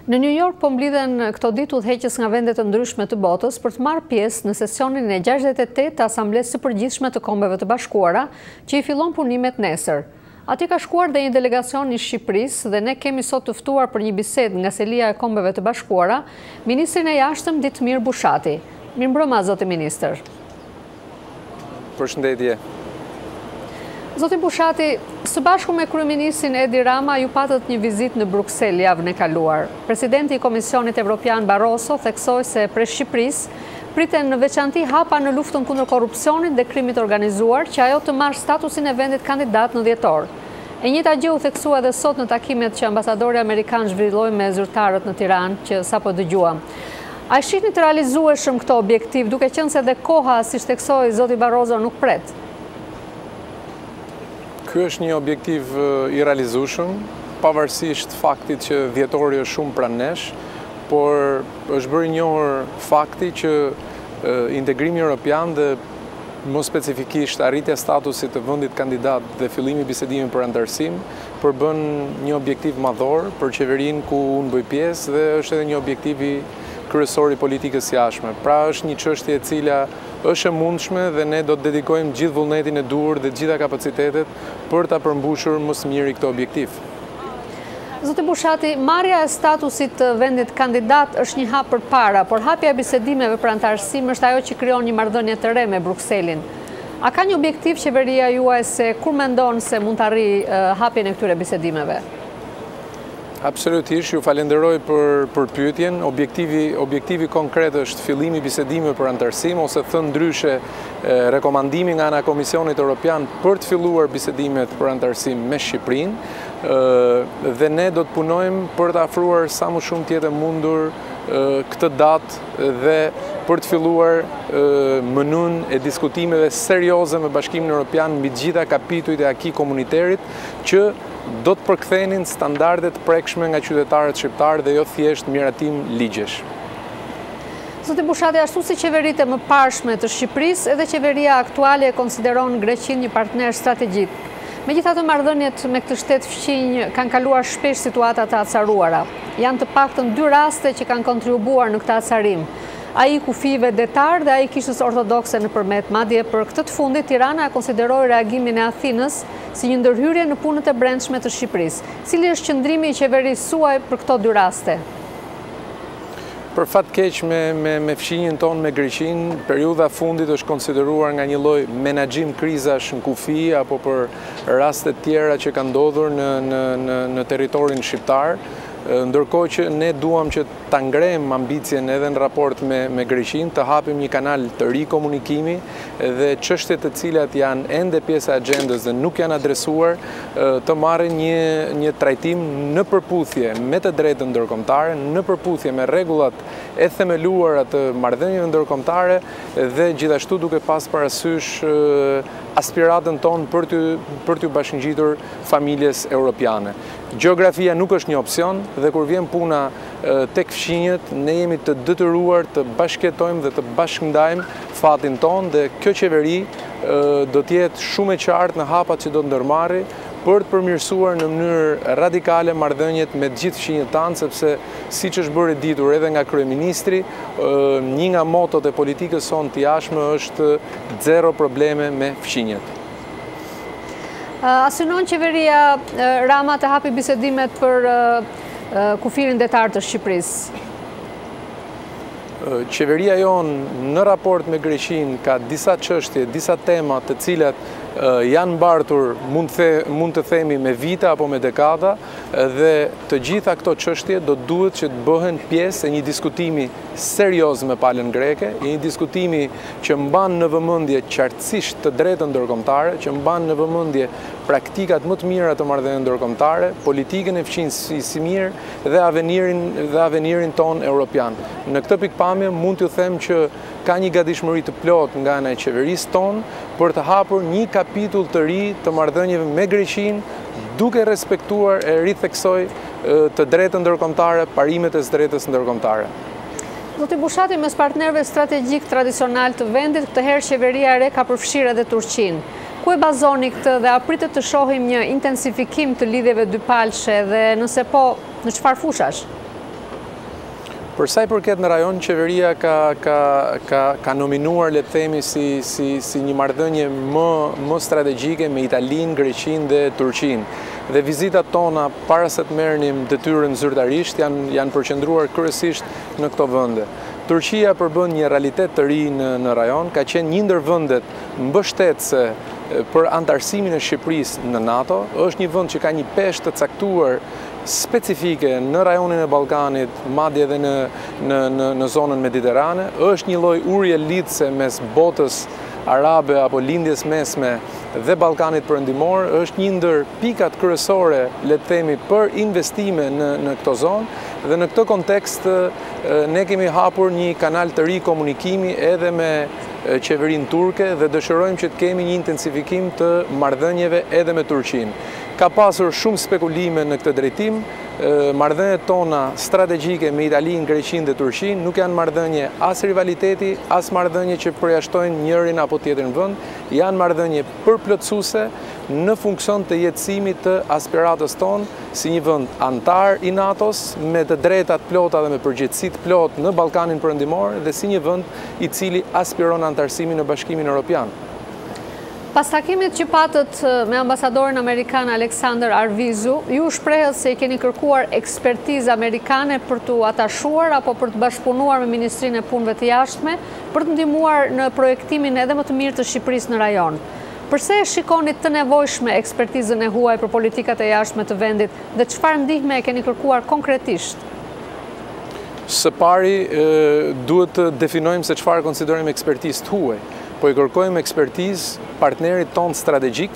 Në Nju Jork po mblidhen këto ditë udhëheqës nga vende të ndryshme të botës për të marrë pjesë në sesionin e 68 të Asamblesë së Përgjithshme të Kombeve të Bashkuara, që I fillon punimet nesër. Atje ka shkuar dhe një delegacion I Shqipërisë dhe ne kemi sot të ftuar për një bisedë nga selia e Kombeve të Bashkuara, Ministrin e Jashtëm Ditmir Bushati. Mirëmbrëma, zoti ministër. Përshëndetje. Zoti Bushati, së bashku me kryeministrin Edi Rama ju patët një vizitë në Bruksel javën e kaluar. Presidenti I Komisionit Evropian Barroso theksoi se prej Shqipërisë priten në veçanti hapa në luftën kundër korrupsionit dhe krimit organizuar, që ajo të marrë statusin e vendit kandidat në dhjetor. E njëjta gjë u theksua edhe sot në takimet që ambasadori amerikan zhvilloi me zyrtarët në Tiranë, që sapo dëgjuam. A shihni të realizueshëm këto objektiv, duke qenë se edhe koha, siç theksoi zoti Barroso, nuk pret? Ky është një objektiv I realizueshëm, pavarësisht faktit që dhjetori është shumë pranë nesh, por është bërë I njohur fakti që integrimi Europian dhe më specifikisht arritja statusit të vendit kandidat dhe fillimi I bisedimit për antarësim përbën një objektiv madhor për qeverinë ku unë bëj pjesë dhe është edhe një objektiv I kryesor I politikës jashtme. Pra është një çështje e cila është e mundshme dhe ne do të dedikojmë gjithë vullnetin e duhur dhe gjitha kapacitetet për ta përmbushur më së miri këtë objektiv. Zoti Bushati, marrja e statusit të vendit kandidat është një hap përpara, por hapja e bisedimeve për antarësim është ajo që krijon një marrëdhënie të re me Brukselin. A ka një objektiv qeveria juaj se kur mendon se mund të arrijë hapjen e këtyre bisedimeve? Absolutisht, ju falenderoj për pyetjen. Objektivi konkret është fillimi I bisedimeve për antarësim, ose thënë ndryshe rekomandimi nga ana Komisionit Evropian për të filluar bisedimet për antarësim me Shqipërinë, dhe ne do të punojmë për të afruar sa më shumë tjetë mundur këtë datë dhe për të filluar menun e diskutimeve serioze me Bashkimin Evropian mbi të gjitha kapitujt e akij komuniterit që do të përkthenin standardet prekshme nga qytetarët shqiptarë dhe jo thjesht miratim ligjesh. Zoti Bushati, ashtu si qeveritë e mëparshme të Shqipërisë, edhe qeveria aktuale e konsideron Greqinë një partner strategjik. Megjithatë, marrëdhëniet me këtë shtet fqinj kanë kaluar shpesh situata të acaruara. Janë të paktën 2 raste që kanë kontribuar në këtë acarim. Ai kufive detar dhe ai kishës ortodokse nëpërmet. Madje për këtë të fundit Tirana e konsideroi reagimin e Athinës si një ndërhyrje në punët e brendshme të Shqipërisë. Cili është qëndrimi I qeverisë suaj për këto 2 raste? Për fat keq me fshinjen tonë me Greqinë, periudha fundit është konsideruar nga një lloj menaxhim krizash në kufi apo për raste tjera që kanë ndodhur në territorin shqiptar. Ndërkohë që ne duam që ta ngrejmë ambicien edhe në raport me Greqinë, të hapim një kanal të ri komunikimi dhe çështjet të cilat janë ende pjesë e agjendës dhe nuk janë adresuar të marrin një trajtim në përputhje me të drejtën ndërkombëtare, në përputhje me rregullat e themeluara të marrëdhënieve ndërkombëtare dhe gjithashtu duke pas parasysh aspiratën tonë për t'u bashkëngjitur familjes europiane. Gjeografia nuk është një opsion dhe kur vjen puna tek fshinjet, ne jemi të detyruar të bashkëjetojmë dhe të bashkëndajmë fatin tonë dhe kjo qeveri do të jetë shumë e qartë në hapat që do të ndërmarrë për të përmirësuar në mënyrë radikale marrëdhëniet me të gjithë fshinjet tanë, sepse siç është bërë ditur edhe nga kryeministri, një nga motot e politikës sonë të jashtme është zero probleme me fshinjet. A synon qeveria Rama të hapi bisedimet për kufirin detar të Shqipërisë? Qeveria jonë në raport me Greqinë ka disa çështje, disa tema të cilat janë mbartur mund të themi me vite apo me dekada dhe të gjitha këto çështje do duhet që të bëhen pjesë e një diskutimi serioz me palën greke, një diskutimi që mban në vëmendje qartësisht të drejtën ndërkombëtare, që mban në vëmendje praktikat më të mira të marrëdhënieve ndërkombëtare, politikën e fqinjës si mirë dhe avenirin ton europian. Në këtë pikpamje mund t'ju them që ka një gatishmëri të plotë nga ana e qeverisë tonë për të hapur një kapitull të ri të marrëdhënieve me Greqinë, duke respektuar e ritheksoj të drejtën ndërkombëtare, parimet e së drejtës ndërkombëtare. Zoti Bushati, mes partnerëve strategjik tradicional të vendit, këtë herë qeveria e re ka përfshirë edhe Turqinë. Ku e bazoni këtë dhe a pritet të shohim një intensifikim të lidhjeve dypalshe dhe nëse po, në çfarë fushash? Për sa i përket në rajon, qeveria ka nominuar, le të themi, si një marrëdhënie më strategjike me Italinë, Greqinë dhe Turqinë. Dhe vizitat tona, para se të merrnim detyrën zyrtarisht, janë përqendruar kryesisht në këto vende. Turqia përbën një realitet të ri në rajon, ka qenë një ndër vendet mbështetëse për antarësimin e Shqipërisë në NATO, është një vend që ka një peshë të caktuar specifike në rajonin e Ballkanit, madje edhe në zonën mediterane, është një lloj urje lidhëse mes botës arabe apo lindjes mesme dhe Ballkanit perëndimor, është një ndër pikat kryesore, le të themi, për investime në këto zonë, dhe në këtë kontekst ne kemi hapur një kanal të ri komunikimi edhe me qeverinë turke dhe dëshirojmë që të kemi një intensifikim të marrëdhënieve edhe me Turqinë. Ka pasur shumë spekulime në këtë drejtim, marrëdhëniet tona strategjike me Italinë, Greqinë dhe Turqinë nuk janë marrëdhënie as rivaliteti, as marrëdhënie që përjashtojnë njërin apo tjetrin vend, janë marrëdhënie përplotësuese në funksion të jetësimit të aspiratës tonë si një vend antar i NATO-s me të drejtat plota dhe me përgjegjësi të plotë në Ballkanin perëndimor dhe si një vend i cili aspiron antarësimin në Bashkimin Evropian. Pas takimit që patët me ambasadorin amerikan Alexander Arvizu, ju shprehet se i keni kërkuar ekspertizë amerikane për të atashuar apo për të bashkëpunuar me Ministrin e Punëve të Jashtme për të ndihmuar në projektimin edhe më të mirë të Shqipërisë në rajon. Përse e shikoni të nevojshme ekspertizën e huaj për politikat e jashtme të vendit dhe çfarë ndihme e keni kërkuar konkretisht? Së pari, duhet të definojmë se çfarë konsiderojmë ekspertizë të huaj. Po i kërkojmë ekspertizë partnerit tonë strategjik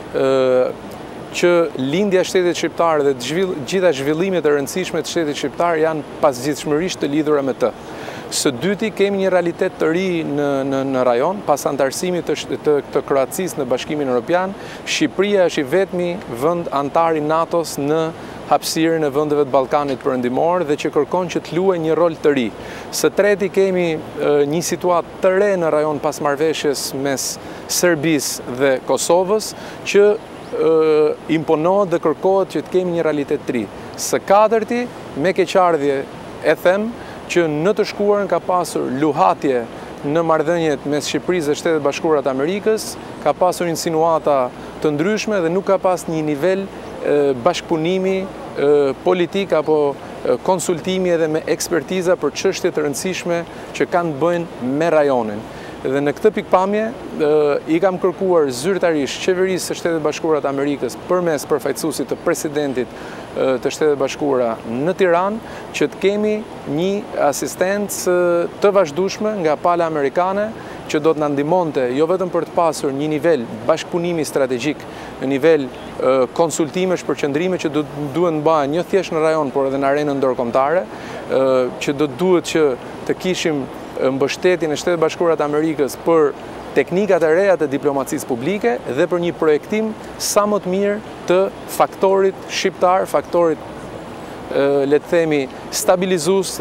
që lindja e shtetit shqiptar dhe gjitha zhvillimet e rëndësishme të shtetit shqiptar janë pasgjithshmërisht të lidhura me të. Së dyti, kemi një realitet të ri në rajon, pas antarësimit të Kroacisë në Bashkimin Evropian, Shqipëria është i vetmi vend antar i NATO-s në hapësirën e vendeve të Ballkanit perëndimor dhe që kërkon që të luajë një rol të ri. Së treti, kemi një situatë të re në rajon pas marrëveshjes mes Serbisë dhe Kosovës që imponohet dhe kërkohet që të kemi një realitet të ri. Së katërti, me keqardhje e them që në të shkuarën ka pasur luhatje në marrëdhëniet mes Shqipërisë dhe Shtetet Bashkuara të Amerikës, ka pasur insinuata të ndryshme dhe nuk ka pas një nivel bashkëpunimi politik apo konsultimi edhe me ekspertiza për çështje të rëndësishme që kanë të bëjnë me rajonin. Dhe në këtë pikpamje i kam kërkuar zyrtarisht qeverisë së Shtetet Bashkuara të Amerikës përmes përfaqësuesit të presidentit të Shtetet Bashkuara në Tiranë që të kemi një asistencë të vazhdueshme nga pala amerikane që do të na ndihmonte jo vetëm për të pasur një nivel bashkëpunimi strategjik, në nivel konsultimesh për qëndrime që duhet mbahen jo thjesht në rajon, por edhe në arenën ndërkombëtare, që duhet që të kishim mbështetjen e Shtetit Bashkuara të Amerikës për teknikat e reja të diplomacisë publike dhe për një projektim sa më të mirë të faktorit shqiptar, faktorit le të themi stabilizues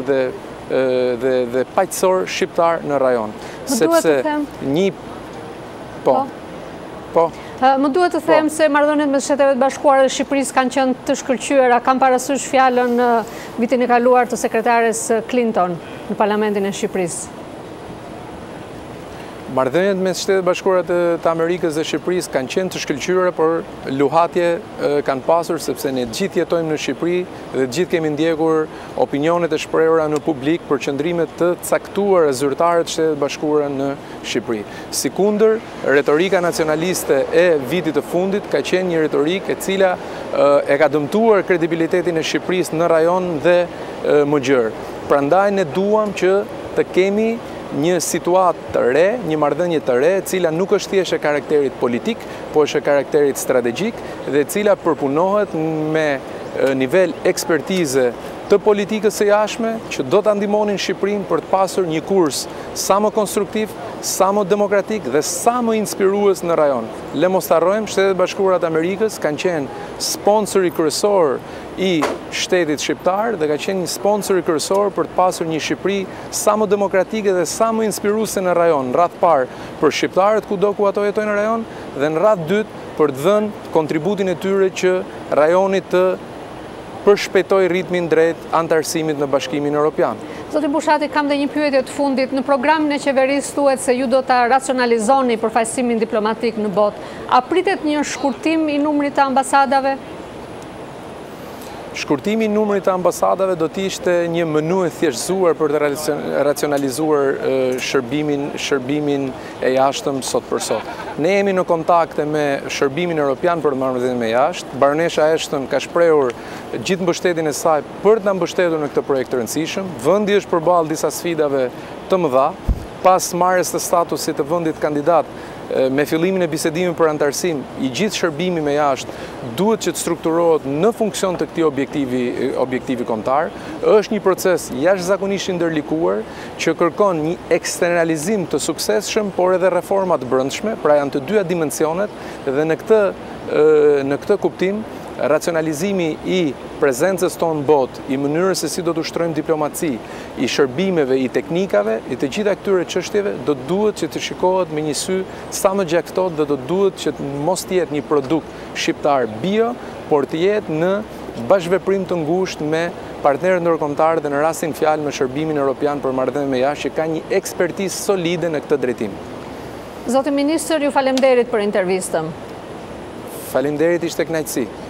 dhe paqësor shqiptar në rajon. Sepse një Më duhet të them se marrëdhëniet mes Shteteve të Bashkuara dhe Shqipërisë kanë qenë të shkëlqyera, kam parasysh fjalën vitin e kaluar të sekretares Clinton në Parlamentin e Shqipërisë. Marrëdhëniet mes Shtetit Bashkuara të Amerikës dhe Shqipërisë kanë qenë të shkëlqyera, por luhatje kanë pasur sepse ne gjithë jetojmë në Shqipëri dhe gjithë kemi ndjekur opinionet e shprehura në publik për qëndrimet të caktuara zyrtare të Shtetit Bashkuara në Shqipëri. Sikundër, retorika nacionaliste e vitit të fundit ka qenë një retorikë e cila e ka dëmtuar kredibilitetin e Shqipërisë në rajon dhe më gjerë. Prandaj ne duam që të kemi një situatë të re, një marrëdhënie të re, e cila nuk është thjesht e karakterit politik, po është e karakterit strategjik dhe e cila përpunohet me nivel ekspertize të politikës së jashtme që do ta ndihmonin Shqipërinë për të pasur një kurs sa më konstruktiv, sa më demokratik dhe sa më inspirues në rajon. Le mos harrojmë, Shtetet Bashkuara të Amerikës kanë qenë sponsori kryesor i shtetit shqiptar dhe ka qenë një sponsor i kryesor për të pasur një Shqipëri sa më demokratike dhe sa më inspiruese në rajon, në radh parë për shqiptarët kudo ku ato jetojnë në rajon dhe në radh dytë për të dhënë kontributin e tyre që rajoni të përshpejtoj ritmin drejt antarësimit në Bashkimin Evropian. Zoti Bushati, kam dhe një pyetje të fundit. Në programin e qeverisë thuhet se ju do ta racionalizoni përfaqësimin diplomatik në botë. A pritet një shkurtim i numrit të ambasadave? Shkurtimi i numrit të ambasadave do të ishte një menu e thjeshtësuar për të racionalizuar shërbimin e jashtëm sot për sot. Ne jemi në kontakte me shërbimin evropian për të marrë me jashtë. Baronesha Jashtëm ka shprehur gjithë mbështetjen e saj për të na mbështetur në këtë projekt të rëndësishëm. Vendi është përballë disa sfidave të mëdha. Pas marrjes të statusit të vendit kandidat, me fillimin e bisedimit për antarësim, i gjithë shërbimi me jashtë duhet që të strukturohet në funksion të këtij objektivi kombëtar. Është një proces jashtëzakonisht i ndërlikuar që kërkon një eksternalizim të suksesshëm, por edhe reforma të brendshme, pra janë të dyja dimensionet dhe në këtë kuptim racionalizimi i prezencës tonë në botë, i mënyrës se si do të ushtrojmë diplomaci, i shërbimeve, i teknikave, i të gjitha këtyre çështjeve do duhet që të shikohet me një sy sa më gjaktot dhe do duhet që mos të jetë një produkt shqiptar bio, por të jetë në bashkëveprim të ngushtë me partnerët ndërkombëtar dhe në rastin fjalë me shërbimin evropian për marrëdhënie me jashtë që ka një ekspertizë solide në këtë drejtim. Zoti Ministër, ju falemnderit për intervistën. Faleminderit, ishte kënaqësi.